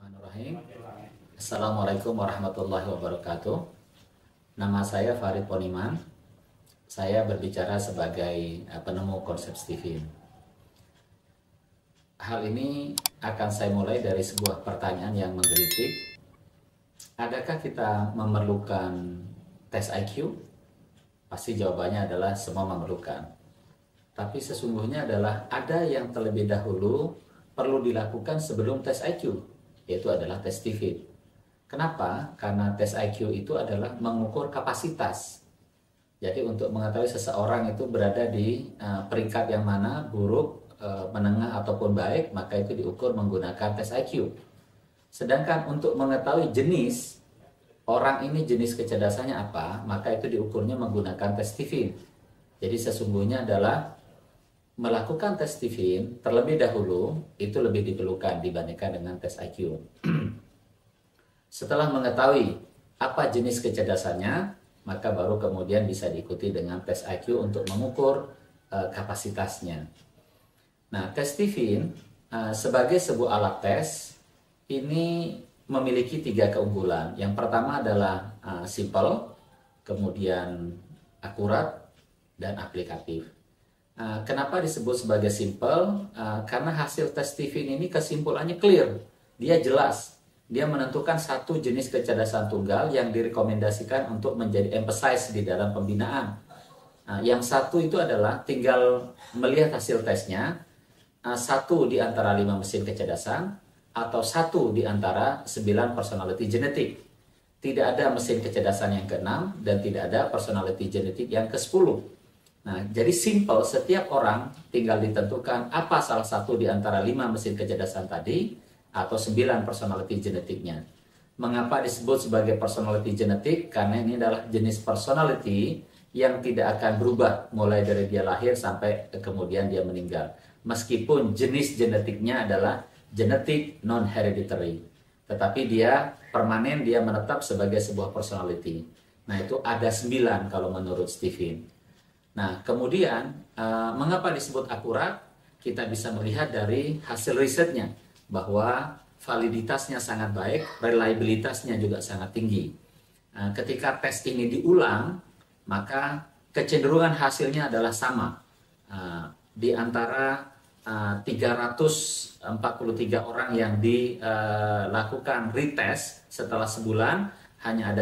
Bismillahirrahmanirrahim. Assalamualaikum warahmatullahi wabarakatuh. Nama saya Farid Poniman. Saya berbicara sebagai penemu konsep Stephen. Hal ini akan saya mulai dari sebuah pertanyaan yang menggelitik. Adakah kita memerlukan tes IQ? Pasti jawabannya adalah semua memerlukan. Tapi sesungguhnya adalah ada yang terlebih dahulu perlu dilakukan sebelum tes IQ, yaitu adalah tes Stephen. Kenapa? Karena tes IQ itu adalah mengukur kapasitas. Jadi untuk mengetahui seseorang itu berada di peringkat yang mana, buruk, menengah ataupun baik, maka itu diukur menggunakan tes IQ. Sedangkan untuk mengetahui jenis orang ini, jenis kecerdasannya apa, maka itu diukurnya menggunakan tes Stephen. Jadi sesungguhnya adalah melakukan tes Stephen terlebih dahulu itu lebih diperlukan dibandingkan dengan tes IQ. Setelah mengetahui apa jenis kecerdasannya, maka baru kemudian bisa diikuti dengan tes IQ untuk mengukur kapasitasnya. Nah, tes Stephen sebagai sebuah alat tes ini memiliki 3 keunggulan. Yang pertama adalah simple, kemudian akurat, dan aplikatif. Kenapa disebut sebagai simple? Karena hasil tes Stephen ini kesimpulannya clear, dia jelas. Dia menentukan satu jenis kecerdasan tunggal yang direkomendasikan untuk menjadi emphasize di dalam pembinaan. Yang satu itu adalah tinggal melihat hasil tesnya, satu di antara 5 mesin kecerdasan, atau satu di antara 9 personality genetik. Tidak ada mesin kecerdasan yang ke-6 dan tidak ada personality genetik yang ke-10. Nah, jadi simple, setiap orang tinggal ditentukan apa salah satu di antara 5 mesin kecerdasan tadi atau 9 personality genetiknya. Mengapa disebut sebagai personality genetik? Karena ini adalah jenis personality yang tidak akan berubah mulai dari dia lahir sampai kemudian dia meninggal. Meskipun jenis genetiknya adalah genetik non-hereditary. Tetapi dia permanen, dia menetap sebagai sebuah personality. Nah, itu ada 9 kalau menurut Stephen. Nah, kemudian mengapa disebut akurat? Kita bisa melihat dari hasil risetnya bahwa validitasnya sangat baik, reliabilitasnya juga sangat tinggi. Ketika tes ini diulang, maka kecenderungan hasilnya adalah sama. Di antara 343 orang yang dilakukan retest setelah sebulan, hanya ada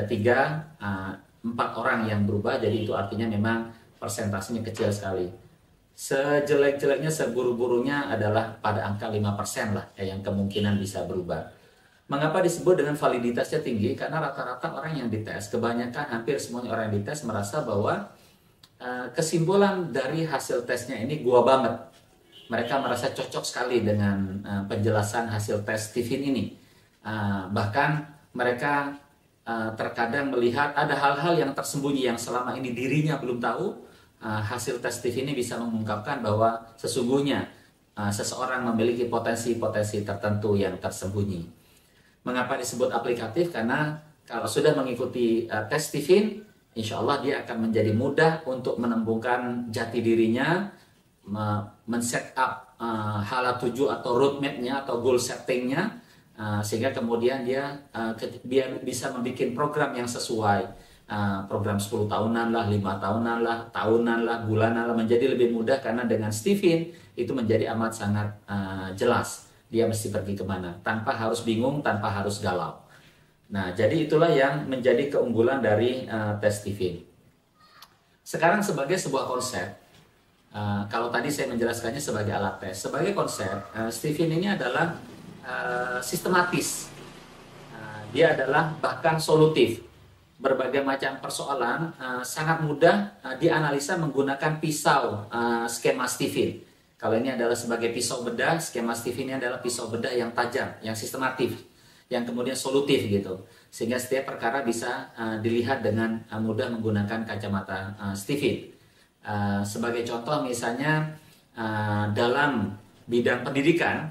4 orang yang berubah, jadi itu artinya memang persentasenya kecil sekali. Sejelek-jeleknya, seburu-burunya adalah pada angka 5% lah yang kemungkinan bisa berubah. Mengapa disebut dengan validitasnya tinggi? Karena rata-rata orang yang dites, kebanyakan hampir semuanya orang yang dites merasa bahwa kesimpulan dari hasil tesnya ini gua banget. Mereka merasa cocok sekali dengan penjelasan hasil tes Stephen ini. Bahkan mereka terkadang melihat ada hal-hal yang tersembunyi yang selama ini dirinya belum tahu. Hasil tes Stephen ini bisa mengungkapkan bahwa sesungguhnya seseorang memiliki potensi-potensi tertentu yang tersembunyi. Mengapa disebut aplikatif? Karena kalau sudah mengikuti tes Stephen, insya Allah dia akan menjadi mudah untuk menemukan jati dirinya, men-set up hala tuju atau roadmap-nya atau goal setting-nya, sehingga kemudian dia bisa membuat program yang sesuai. Program 10 tahunan lah, 5 tahunan lah, tahunan lah, bulanan lah, menjadi lebih mudah karena dengan Stephen itu menjadi amat sangat jelas dia mesti pergi kemana tanpa harus bingung, tanpa harus galau. Nah, jadi itulah yang menjadi keunggulan dari tes Stephen. Sekarang sebagai sebuah konsep, kalau tadi saya menjelaskannya sebagai alat tes, sebagai konsep, Stephen ini adalah sistematis. Dia adalah bahkan solutif. Berbagai macam persoalan sangat mudah dianalisa menggunakan pisau skema Stephen. Kalau ini adalah sebagai pisau bedah, skema Stephen ini adalah pisau bedah yang tajam, yang sistematif, yang kemudian solutif gitu. Sehingga setiap perkara bisa dilihat dengan mudah menggunakan kacamata Stephen. Sebagai contoh misalnya dalam bidang pendidikan,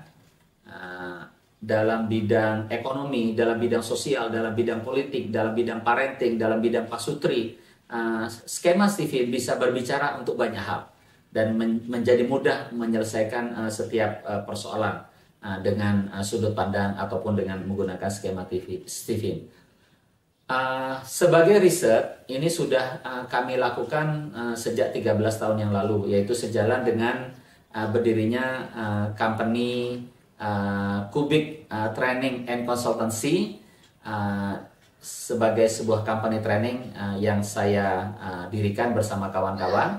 dalam bidang ekonomi, dalam bidang sosial, dalam bidang politik, dalam bidang parenting, dalam bidang pasutri, skema Stephen bisa berbicara untuk banyak hal dan menjadi mudah menyelesaikan setiap persoalan. dengan sudut pandang ataupun dengan menggunakan skema Stephen. Sebagai riset, ini sudah kami lakukan sejak 13 tahun yang lalu, yaitu sejalan dengan berdirinya company Kubik Training and Consultancy, sebagai sebuah company training yang saya dirikan bersama kawan-kawan.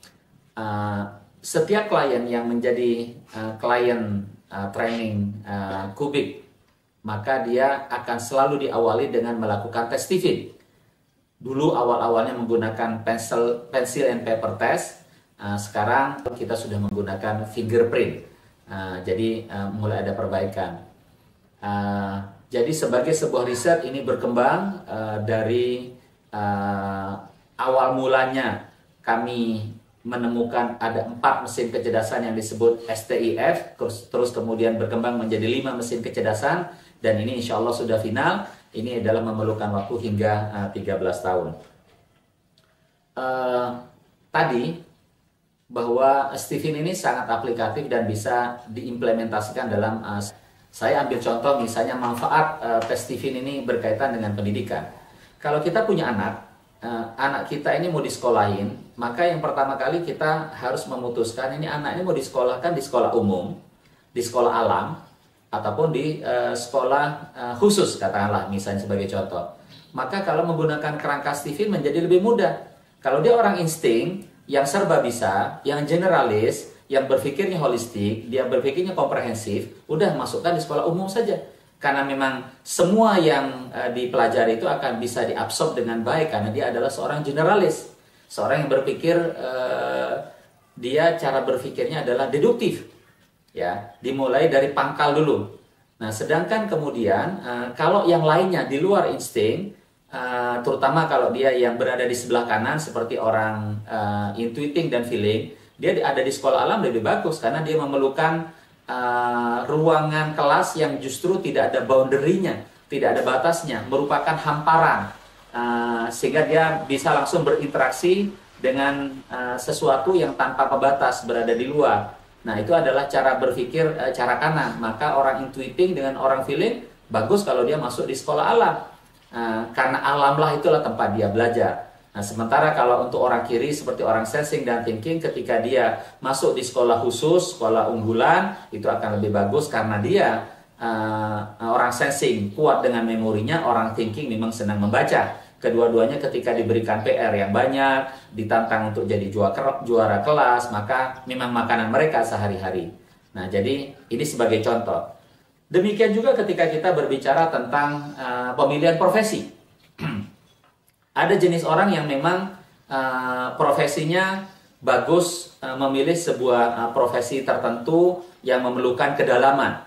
Setiap klien yang menjadi klien training Kubik, maka dia akan selalu diawali dengan melakukan tes Stephen. Dulu awal-awalnya menggunakan pencil and paper test, sekarang kita sudah menggunakan fingerprint. Jadi mulai ada perbaikan. Jadi sebagai sebuah riset ini berkembang dari awal mulanya kami menemukan ada 4 mesin kecerdasan yang disebut STIF, terus kemudian berkembang menjadi 5 mesin kecerdasan, dan ini insya Allah sudah final. Ini adalah memerlukan waktu hingga 13 tahun. Tadi bahwa Stephen ini sangat aplikatif dan bisa diimplementasikan dalam saya ambil contoh misalnya manfaat tes Stephen ini berkaitan dengan pendidikan. Kalau kita punya anak kita ini mau disekolahin, maka yang pertama kali kita harus memutuskan ini anak ini mau disekolahkan di sekolah umum, di sekolah alam, ataupun di sekolah khusus, katakanlah misalnya sebagai contoh. Maka kalau menggunakan kerangka Stephen menjadi lebih mudah. Kalau dia orang insting, yang serba bisa, yang generalis, yang berpikirnya holistik, dia berpikirnya komprehensif, udah masukkan di sekolah umum saja. Karena memang semua yang dipelajari itu akan bisa diabsorb dengan baik, karena dia adalah seorang generalis. Seorang yang berpikir, dia cara berpikirnya adalah deduktif. Ya, dimulai dari pangkal dulu. Nah, sedangkan kemudian kalau yang lainnya di luar insting, terutama kalau dia yang berada di sebelah kanan seperti orang intuiting dan feeling, dia ada di sekolah alam lebih bagus karena dia memerlukan ruangan kelas yang justru tidak ada boundary-nya, tidak ada batasnya, merupakan hamparan, sehingga dia bisa langsung berinteraksi dengan sesuatu yang tanpa pembatas berada di luar. Nah, itu adalah cara berpikir cara kanan. Maka orang intuiting dengan orang feeling bagus kalau dia masuk di sekolah alam, karena alamlah itulah tempat dia belajar. Nah, sementara kalau untuk orang kiri seperti orang sensing dan thinking, ketika dia masuk di sekolah khusus, sekolah unggulan, itu akan lebih bagus karena dia orang sensing kuat dengan memorinya, orang thinking memang senang membaca. Kedua-duanya ketika diberikan PR yang banyak, ditantang untuk jadi juara kelas, maka memang makanan mereka sehari-hari. Nah, jadi ini sebagai contoh. Demikian juga ketika kita berbicara tentang pemilihan profesi. Ada jenis orang yang memang profesinya bagus, memilih sebuah profesi tertentu yang memerlukan kedalaman.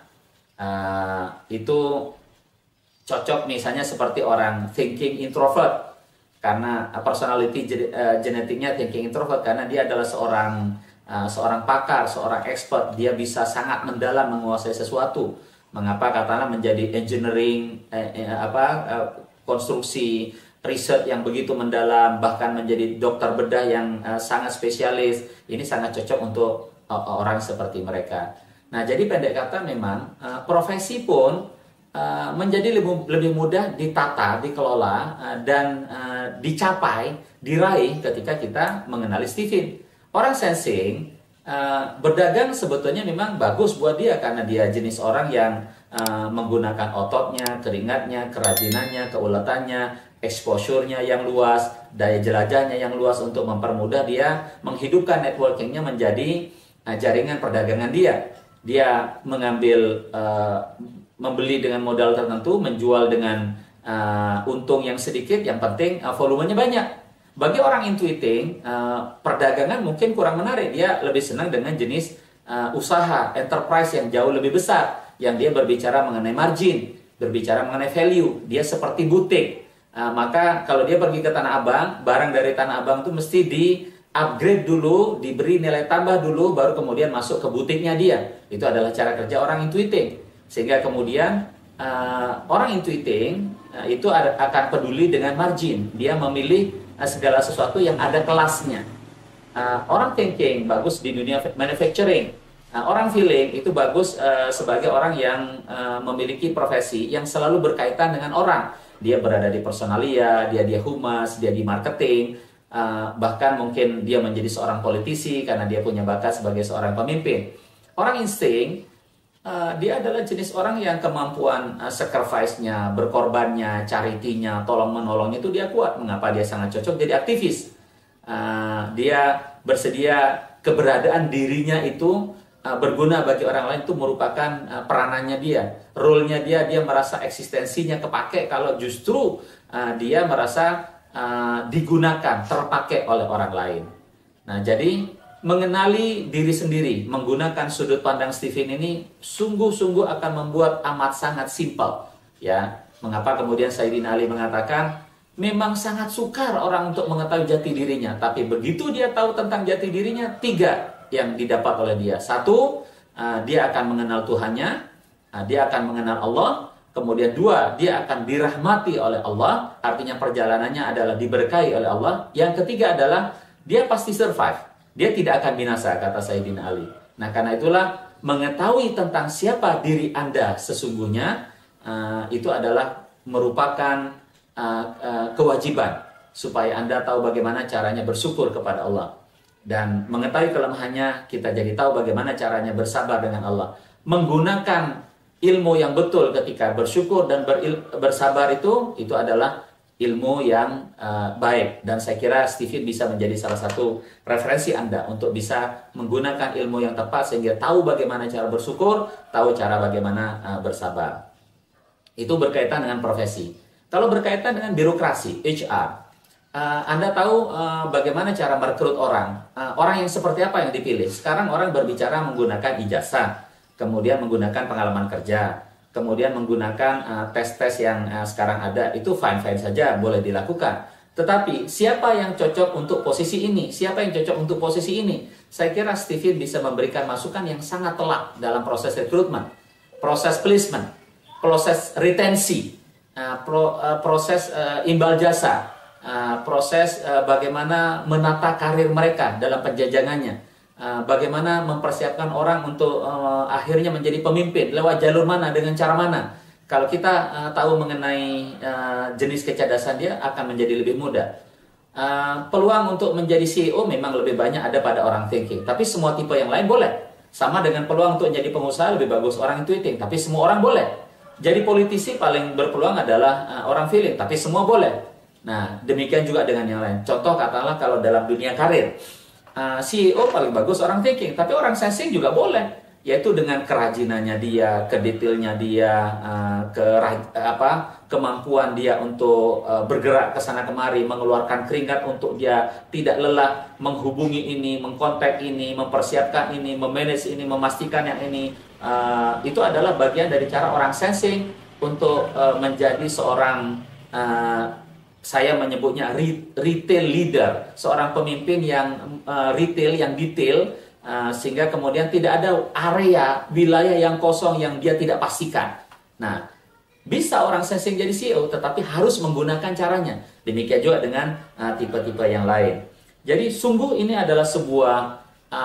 Itu cocok misalnya seperti orang thinking introvert, karena personality genetiknya thinking introvert, karena dia adalah seorang pakar, seorang expert. Dia bisa sangat mendalam menguasai sesuatu. Mengapa katakanlah menjadi engineering, konstruksi, riset yang begitu mendalam, bahkan menjadi dokter bedah yang sangat spesialis. Ini sangat cocok untuk orang seperti mereka. Nah, jadi pendek kata memang profesi pun menjadi lebih mudah ditata, dikelola, dan dicapai, diraih ketika kita mengenali Stephen. Orang sensing, berdagang sebetulnya memang bagus buat dia karena dia jenis orang yang menggunakan ototnya, keringatnya, kerajinannya, keuletannya, exposure-nya yang luas, daya jelajahnya yang luas untuk mempermudah dia menghidupkan networking-nya menjadi jaringan perdagangan dia. Dia mengambil, membeli dengan modal tertentu, menjual dengan untung yang sedikit, yang penting volumenya banyak. Bagi orang intuiting, perdagangan mungkin kurang menarik. Dia lebih senang dengan jenis usaha, enterprise yang jauh lebih besar, yang dia berbicara mengenai margin, berbicara mengenai value. Dia seperti butik. Maka kalau dia pergi ke Tanah Abang, barang dari Tanah Abang itu mesti di-upgrade dulu, diberi nilai tambah dulu, baru kemudian masuk ke butiknya dia. Itu adalah cara kerja orang intuiting. Sehingga kemudian orang intuiting itu akan peduli dengan margin. Dia memilih segala sesuatu yang ada kelasnya. Orang thinking bagus di dunia manufacturing. Nah, orang feeling itu bagus sebagai orang yang memiliki profesi yang selalu berkaitan dengan orang. Dia berada di personalia, dia humas, dia di marketing, bahkan mungkin dia menjadi seorang politisi karena dia punya bakat sebagai seorang pemimpin. Orang insting, dia adalah jenis orang yang kemampuan sacrifice-nya, berkorbannya, charity-nya, tolong-menolongnya itu dia kuat. Mengapa dia sangat cocok jadi aktivis? Dia bersedia keberadaan dirinya itu berguna bagi orang lain, itu merupakan peranannya dia, role-nya dia merasa eksistensinya kepake kalau justru dia merasa digunakan, terpakai oleh orang lain. Nah, jadi mengenali diri sendiri menggunakan sudut pandang Stephen ini sungguh-sungguh akan membuat amat sangat simpel, ya. Mengapa kemudian Sayyidina Ali mengatakan memang sangat sukar orang untuk mengetahui jati dirinya, tapi begitu dia tahu tentang jati dirinya, 3 yang didapat oleh dia. 1, dia akan mengenal Tuhannya, dia akan mengenal Allah. Kemudian 2, dia akan dirahmati oleh Allah, artinya perjalanannya adalah diberkahi oleh Allah. Yang ketiga adalah dia pasti survive, dia tidak akan binasa, kata Sayyidina Ali. Nah, karena itulah mengetahui tentang siapa diri Anda sesungguhnya, itu adalah merupakan kewajiban supaya Anda tahu bagaimana caranya bersyukur kepada Allah. Dan mengetahui kelemahannya, kita jadi tahu bagaimana caranya bersabar dengan Allah. Menggunakan ilmu yang betul ketika bersyukur dan bersabar itu adalah ilmu yang baik. Dan saya kira Stephen bisa menjadi salah satu referensi Anda untuk bisa menggunakan ilmu yang tepat sehingga tahu bagaimana cara bersyukur, tahu cara bagaimana bersabar. Itu berkaitan dengan profesi. Kalau berkaitan dengan birokrasi, HR, Anda tahu bagaimana cara merekrut orang. Orang yang seperti apa yang dipilih? Sekarang orang berbicara menggunakan ijazah, kemudian menggunakan pengalaman kerja, kemudian menggunakan tes-tes yang sekarang ada. Itu fine-fine saja, boleh dilakukan. Tetapi siapa yang cocok untuk posisi ini? Siapa yang cocok untuk posisi ini? Saya kira Stephen bisa memberikan masukan yang sangat telak dalam proses rekrutmen, proses placement, proses retensi, proses imbal jasa, proses bagaimana menata karir mereka dalam penjajangannya, bagaimana mempersiapkan orang untuk akhirnya menjadi pemimpin, lewat jalur mana, dengan cara mana. Kalau kita tahu mengenai jenis kecerdasan dia, akan menjadi lebih mudah. Peluang untuk menjadi CEO memang lebih banyak ada pada orang thinking, tapi semua tipe yang lain boleh. Sama dengan peluang untuk menjadi pengusaha lebih bagus orang intuiting, tapi semua orang boleh. Jadi politisi paling berpeluang adalah orang feeling, tapi semua boleh. Nah, demikian juga dengan yang lain. Contoh katakanlah kalau dalam dunia karir, CEO paling bagus orang thinking, tapi orang sensing juga boleh, yaitu dengan kerajinannya dia, kedetailnya dia, kemampuan dia untuk bergerak ke sana kemari, mengeluarkan keringat untuk dia tidak lelah menghubungi ini, mengkontak ini, mempersiapkan ini, memanage ini, memastikan yang ini. Itu adalah bagian dari cara orang sensing untuk menjadi seorang saya menyebutnya retail leader, seorang pemimpin yang retail, yang detail, sehingga kemudian tidak ada area, wilayah yang kosong yang dia tidak pastikan. Nah, bisa orang sensing jadi CEO, tetapi harus menggunakan caranya. Demikian juga dengan tipe-tipe yang lain. Jadi sungguh ini adalah sebuah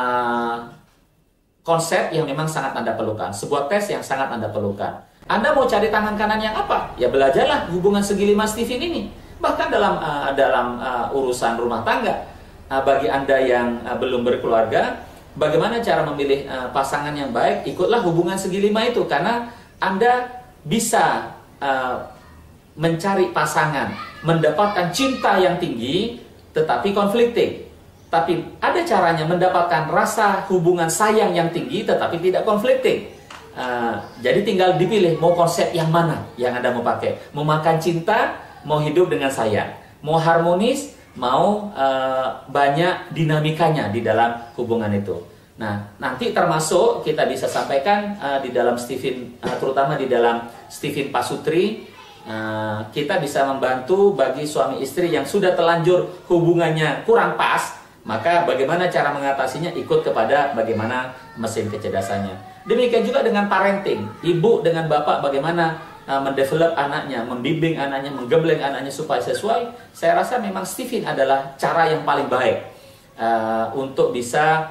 konsep yang memang sangat Anda perlukan, sebuah tes yang sangat Anda perlukan. Anda mau cari tangan kanan yang apa? Ya belajarlah hubungan segi 5 Stephen ini. Bahkan dalam urusan rumah tangga, bagi Anda yang belum berkeluarga, bagaimana cara memilih pasangan yang baik? Ikutlah hubungan segi 5 itu, karena Anda bisa mencari pasangan, mendapatkan cinta yang tinggi, tetapi konflikting. Tapi ada caranya mendapatkan rasa hubungan sayang yang tinggi, tetapi tidak konflikting. Jadi tinggal dipilih mau konsep yang mana yang Anda mau pakai. Mau makan cinta, mau hidup dengan sayang, mau harmonis, mau banyak dinamikanya di dalam hubungan itu. Nah, nanti termasuk kita bisa sampaikan di dalam Stephen, terutama di dalam Stephen Pasutri, kita bisa membantu bagi suami istri yang sudah terlanjur hubungannya kurang pas. Maka bagaimana cara mengatasinya, ikut kepada bagaimana mesin kecerdasannya. Demikian juga dengan parenting, ibu dengan bapak bagaimana mendevelop anaknya, membimbing anaknya, menggembleng anaknya supaya sesuai. Saya rasa memang Stephen adalah cara yang paling baik untuk bisa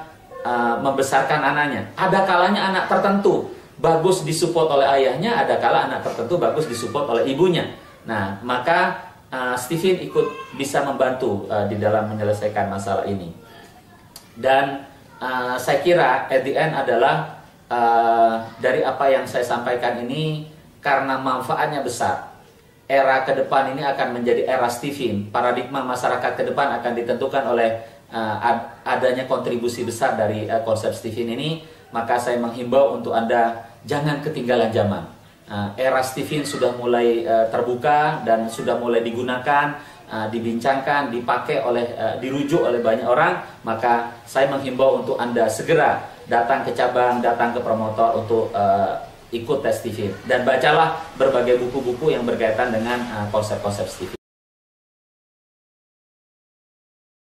membesarkan anaknya. Ada kalanya anak tertentu bagus disupport oleh ayahnya, ada kala anak tertentu bagus disupport oleh ibunya. Nah, maka Stephen ikut bisa membantu di dalam menyelesaikan masalah ini. Dan saya kira at the end adalah dari apa yang saya sampaikan ini, karena manfaatnya besar, era ke depan ini akan menjadi era Stephen. Paradigma masyarakat ke depan akan ditentukan oleh adanya kontribusi besar dari konsep Stephen ini. Maka saya menghimbau untuk Anda jangan ketinggalan zaman. Era Stephen sudah mulai terbuka dan sudah mulai digunakan, dibincangkan, dipakai dirujuk oleh banyak orang. Maka saya menghimbau untuk Anda segera datang ke cabang, datang ke promotor untuk ikut tes Stephen, dan bacalah berbagai buku-buku yang berkaitan dengan konsep-konsep Stephen.